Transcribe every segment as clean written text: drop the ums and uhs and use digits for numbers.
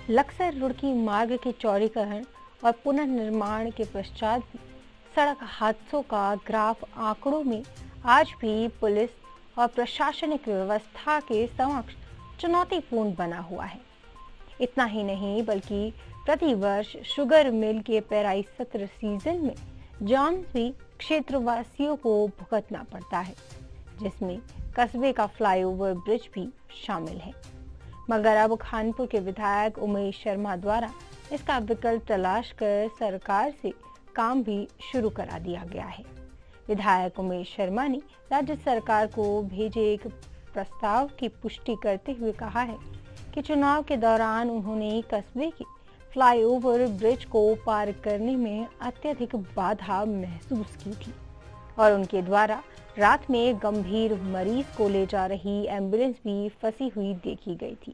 लक्सर रुड़की मार्ग के चौड़ीकरण और पुनर्निर्माण के पश्चात सड़क हादसों का ग्राफ आंकड़ों में आज भी पुलिस और प्रशासनिक व्यवस्था के समक्ष चुनौतीपूर्ण बना हुआ है। इतना ही नहीं बल्कि प्रतिवर्ष शुगर मिल के पेराई सत्र सीजन में जान भी क्षेत्रवासियों को भुगतना पड़ता है, जिसमें कस्बे का फ्लाईओवर ब्रिज भी शामिल है। मगर अब खानपुर के विधायक उमेश शर्मा द्वारा इसका विकल्प तलाश कर सरकार से काम भी शुरू करा दिया गया है। विधायक उमेश शर्मा ने राज्य सरकार को भेजे एक प्रस्ताव की पुष्टि करते हुए कहा है कि चुनाव के दौरान उन्होंने कस्बे के फ्लाईओवर ब्रिज को पार करने में अत्यधिक बाधा महसूस की थी और उनके द्वारा रात में गंभीर मरीज को ले जा रही एम्बुलेंस भी फंसी हुई देखी गई थी।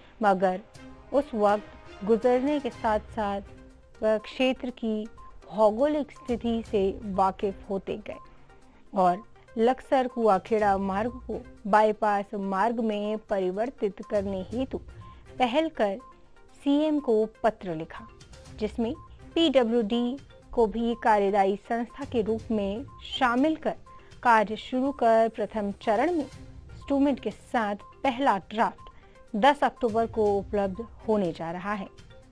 मगर उस वक्त गुजरने के साथ साथ वह क्षेत्र की भौगोलिक स्थिति से वाकिफ होते गए और लक्सर कुआखेड़ा मार्ग को बाईपास मार्ग में परिवर्तित करने हेतु पहल कर सीएम को पत्र लिखा, जिसमें पीडब्ल्यूडी को भी कार्यदायी संस्था के रूप में शामिल कर कार्य शुरू कर प्रथम चरण में स्टूमेंट के साथ पहला ड्राफ्ट 10 अक्टूबर को उपलब्ध होने जा रहा है।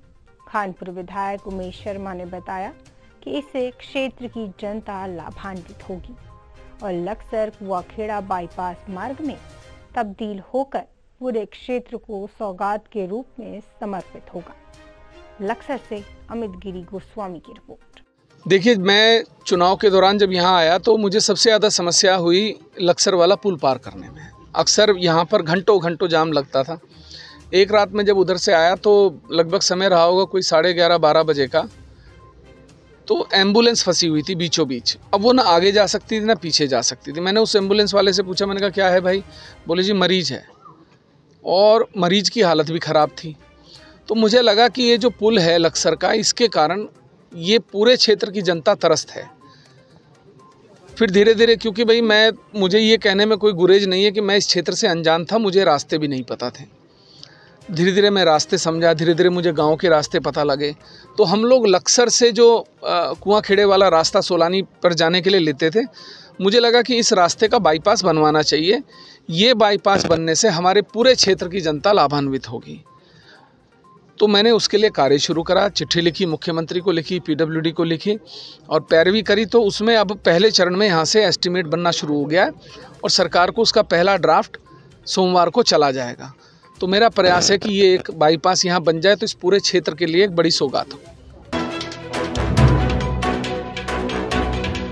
खानपुर विधायक उमेश शर्मा ने बताया कि इससे क्षेत्र की जनता लाभान्वित होगी और लक्सर कुआखेड़ा बाईपास मार्ग में तब्दील होकर पूरे क्षेत्र को सौगात के रूप में समर्पित होगा। लक्सर से अमित गिरी गोस्वामी की रिपोर्ट। देखिए, मैं चुनाव के दौरान जब यहाँ आया तो मुझे सबसे ज़्यादा समस्या हुई लक्सर वाला पुल पार करने में। अक्सर यहाँ पर घंटों घंटों जाम लगता था। एक रात में जब उधर से आया तो लगभग समय रहा होगा कोई 11:30-12 बजे का, तो एम्बुलेंस फंसी हुई थी बीचों बीच। अब वो ना आगे जा सकती थी ना पीछे जा सकती थी। मैंने उस एम्बुलेंस वाले से पूछा, मैंने कहा क्या है भाई? बोले जी मरीज है और मरीज की हालत भी ख़राब थी। तो मुझे लगा कि ये जो पुल है लक्सर का, इसके कारण ये पूरे क्षेत्र की जनता त्रस्त है। फिर धीरे धीरे, क्योंकि भाई मुझे ये कहने में कोई गुरेज नहीं है कि मैं इस क्षेत्र से अनजान था, मुझे रास्ते भी नहीं पता थे। धीरे धीरे मैं रास्ते समझा, धीरे धीरे मुझे गांव के रास्ते पता लगे। तो हम लोग लक्सर से जो कुआखेड़े वाला रास्ता सोलानी पर जाने के लिए लेते थे, मुझे लगा कि इस रास्ते का बाईपास बनवाना चाहिए। ये बाईपास बनने से हमारे पूरे क्षेत्र की जनता लाभान्वित होगी। तो मैंने उसके लिए कार्य शुरू करा, चिट्ठी लिखी, मुख्यमंत्री को लिखी, पीडब्ल्यूडी को लिखी और पैरवी करी। तो उसमें अब पहले चरण में यहाँ से एस्टीमेट बनना शुरू हो गया है और सरकार को उसका पहला ड्राफ्ट सोमवार को चला जाएगा। तो मेरा प्रयास है कि ये एक बाईपास यहाँ बन जाए तो इस पूरे क्षेत्र के लिए एक बड़ी सौगात हो।